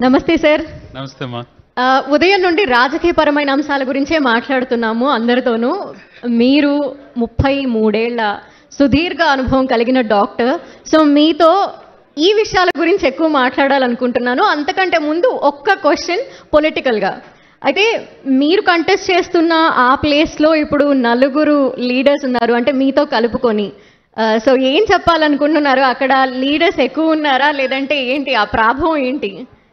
నమస్తే సార్. నమస్తే అమ్మా. ఉదయం నుండి రాజకీయపరమైన అంశాల గురించే మాట్లాడుతున్నాము అందరితోనూ. మీరు 33 ఏళ్ల సుదీర్ఘ అనుభవం కలిగిన డాక్టర్. సో మీతో ఈ విషయాల గురించి ఎక్కువ మాట్లాడాలనుకుంటున్నాను. అంతకంటే ముందు ఒక్క క్వశ్చన్ పొలిటికల్గా. అయితే మీరు కంటెస్ట్ చేస్తున్న ఆ ప్లేస్లో ఇప్పుడు 4 లీడర్స్ ఉన్నారు, అంటే మీతో కలుపుకొని. సో ఏం చెప్పాలనుకుంటున్నారు? అక్కడ లీడర్స్ ఎక్కువ ఉన్నారా, లేదంటే ఏంటి ఆ ప్రాభవం ఏంటి?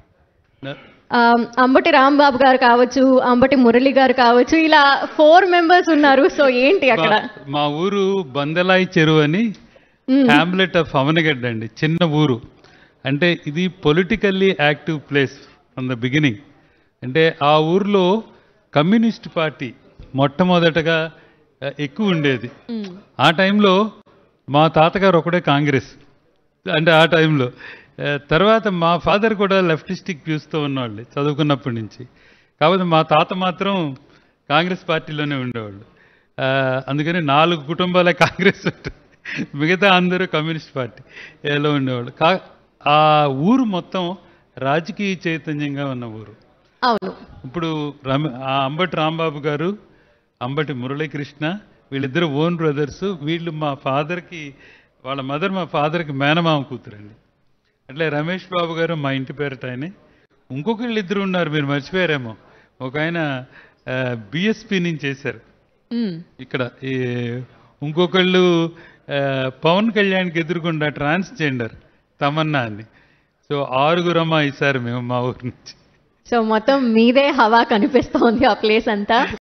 అంబటి రాంబాబు గారు కావచ్చు, అంబటి మురళి గారు కావచ్చు, ఇలా 4 మెంబర్స్ ఉన్నారు. సో ఏంటి అక్కడ? మా ఊరు బందలాయి చెరువు అని, హ్యామ్లెట్ ఆఫ్ అవనగడ్డ అండి, చిన్న ఊరు. అంటే ఇది politically active place from the beginning. అంటే ఆ ఊర్లో కమ్యూనిస్ట్ పార్టీ మొట్టమొదటగా ఎక్కువ ఉండేది. ఆ టైంలో మా తాతగారు ఒకడే కాంగ్రెస్, అంటే ఆ టైంలో. తర్వాత మా ఫాదర్ కూడా లెఫ్టిస్టిక్ వ్యూస్తో ఉన్నవాళ్ళు చదువుకున్నప్పటి నుంచి. కాబట్టి మా తాత మాత్రం కాంగ్రెస్ పార్టీలోనే ఉండేవాళ్ళు. అందుకని 4 కుటుంబాలే కాంగ్రెస్, మిగతా అందరూ కమ్యూనిస్ట్ పార్టీలో ఉండేవాళ్ళు. ఆ ఊరు మొత్తం రాజకీయ చైతన్యంగా ఉన్న ఊరు. అవును. ఇప్పుడు అంబటి రాంబాబు గారు, అంబటి మురళీకృష్ణ, వీళ్ళిద్దరు ఓన్ బ్రదర్స్. వీళ్ళు మా ఫాదర్కి, వాళ్ళ మదర్ మా ఫాదర్కి మేనమామ కూతురండి. అట్లే రమేష్ బాబు గారు మా ఇంటి పేరట ఆయన. ఇంకొకళ్ళు ఇద్దరు ఉన్నారు, మీరు మర్చిపోయారేమో. ఒక ఆయన బిఎస్పి నుంచి చేశారు ఇక్కడ. ఇంకొకళ్ళు పవన్ కళ్యాణ్కి ఎదురుకుండా ట్రాన్స్జెండర్ తమన్నా అని. సో 6 ఈసారి మేము మా ఊరి నుంచి. సో మొత్తం మీదే హవా కనిపిస్తోంది ఆ ప్లేస్ అంతా.